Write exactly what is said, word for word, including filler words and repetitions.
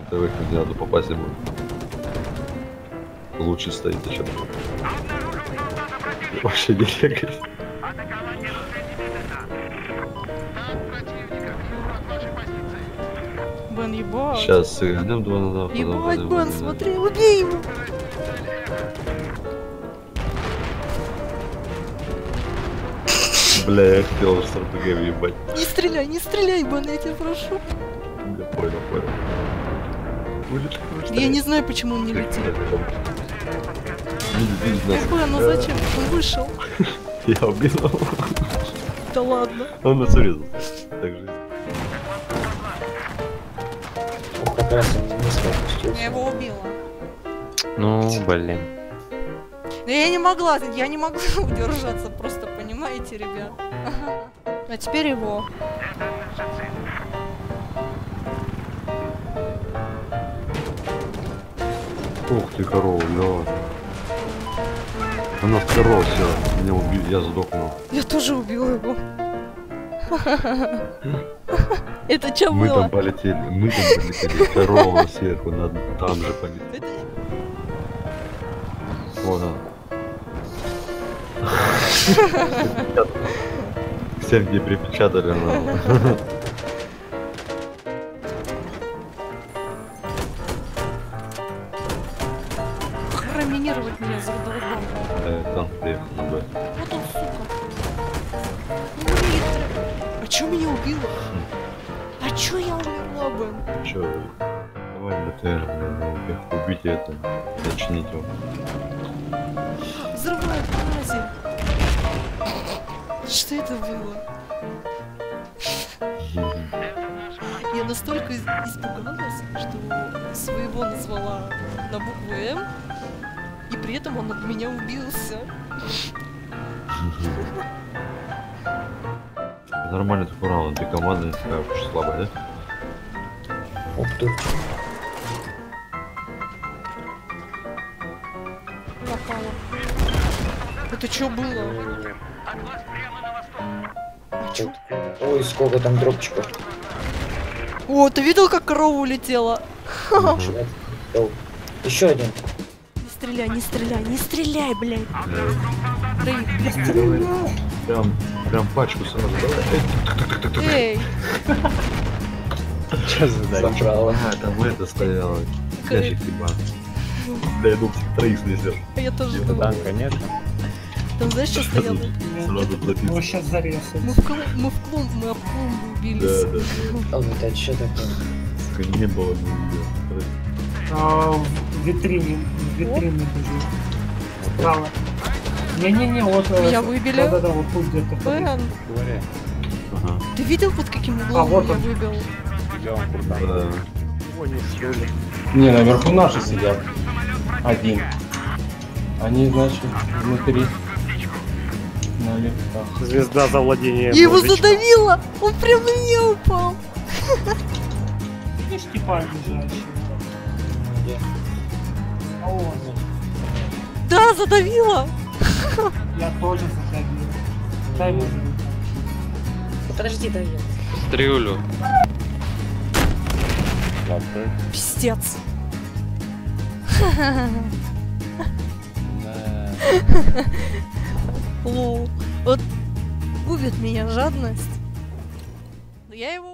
Это в их не надо попасть ему. Лучше стоит еще. Вообще не бегает. Бен, ебать. Сейчас сыграем два на два. Ебать, Бен, смотри, убей его. Бля, я хотел с эр пэ гэ ебать. Не стреляй, не стреляй, Бен, я тебя прошу. Я понял, понял. Я не знаю, почему он не летит. Видит, видит нас. Бен, ну зачем? Он вышел. Я убил. Да ладно. Он нас урезал. Так же. Ох, как раз он низко опустился. Я его убила. Ну, блин. Да я не могла, я не могла удержаться, просто понимаете, ребят. А теперь его. Ух ты, корова, да. Она корова, все. Меня убил, я сдохнул. Я тоже убила его. Это что Мы было? там полетели, мы там полетели. Корова сверху, надо там же полететь. Вон она. Всем где припечатали она. Храминировать меня за долгом. Э, танк приехал на Б. Вот он, сука. Умеет. А чё меня убило? А чё я умерла бы? Чё, давай бэ тэ эр, их убить это, зачинить его. Взрывает мрази. Что это было? Я настолько из- испугалась, что своего назвала на букву М, и при этом он от меня убился. Нормально такой раунд, ты команда не такая уж слабая, да? Ух ты. Попала. Это что было? А чё? Ой, сколько там дропчиков. О, ты видел, как корова улетела? Еще один. Не стреляй, не стреляй, не стреляй, блядь. Рэй, Прям, прям пачку сразу, давай. эй, Что за Забрала. А, там это стояло. Ящик типа. Да я думал, троих снесешь. а я тоже Да, думала. конечно. Там знаешь, что стояло? Сразу Его записывал. сейчас зарезают. Мы в клумб, мы в клумб, мы об клумбу Да, убились. да. А вот это что такое? Сука, не было, не видел. А, в витрине, в витрине лежит. Справа. Не-не-не, вот... э, Меня выбили. Да-да-да, вот тут где-то. Бен, Говоря, Ага. ты видел, под каким углом А, вот меня он. выбил? тебя он куда? Да. Его не слили. Не, наверху наши сидят. Один. Они, значит, внутри. На лифтах. Звезда за владением. Я его Божечком. задавила! Он прям на меня упал! Видишь, типа лежащий? Где? А он. Да, задавила! Я тоже заходил. Дай ему. Подожди, дай я. Стрелю. Пиздец. Лол. Вот губит меня жадность. Но я его